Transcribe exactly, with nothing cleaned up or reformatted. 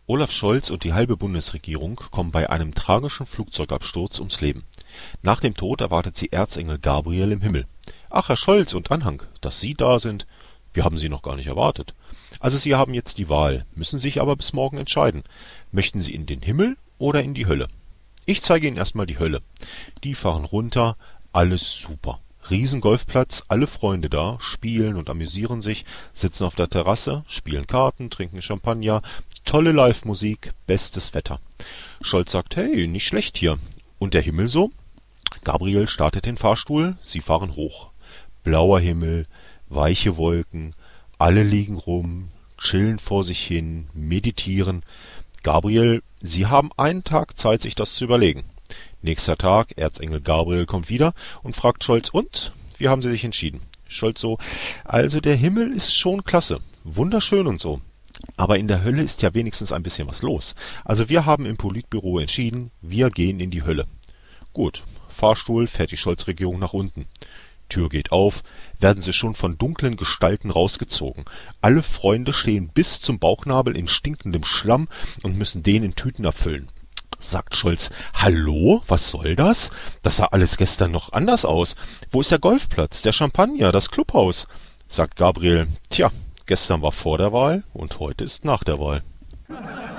Olaf Scholz und die halbe Bundesregierung kommen bei einem tragischen Flugzeugabsturz ums Leben. Nach dem Tod erwartet sie Erzengel Gabriel im Himmel. »Ach, Herr Scholz und Anhang, dass Sie da sind? Wir haben Sie noch gar nicht erwartet. Also Sie haben jetzt die Wahl, müssen sich aber bis morgen entscheiden. Möchten Sie in den Himmel oder in die Hölle? Ich zeige Ihnen erstmal die Hölle. Die fahren runter, alles super. Riesengolfplatz, alle Freunde da, spielen und amüsieren sich, sitzen auf der Terrasse, spielen Karten, trinken Champagner, tolle Live-Musik, bestes Wetter. Scholz sagt, hey, nicht schlecht hier. Und der Himmel so? Gabriel startet den Fahrstuhl, sie fahren hoch. Blauer Himmel, weiche Wolken, alle liegen rum, chillen vor sich hin, meditieren. Gabriel, Sie haben einen Tag Zeit, sich das zu überlegen. Nächster Tag, Erzengel Gabriel kommt wieder und fragt Scholz, und? Wie haben Sie sich entschieden? Scholz so, also der Himmel ist schon klasse, wunderschön und so. Aber in der Hölle ist ja wenigstens ein bisschen was los. Also wir haben im Politbüro entschieden, wir gehen in die Hölle. Gut, Fahrstuhl fährt die Scholz-Regierung nach unten. Tür geht auf, werden sie schon von dunklen Gestalten rausgezogen. Alle Freunde stehen bis zum Bauchnabel in stinkendem Schlamm und müssen den in Tüten abfüllen. Sagt Scholz, hallo, was soll das? Das sah alles gestern noch anders aus. Wo ist der Golfplatz, der Champagner, das Clubhaus? Sagt Gabriel, tja, gestern war vor der Wahl und heute ist nach der Wahl.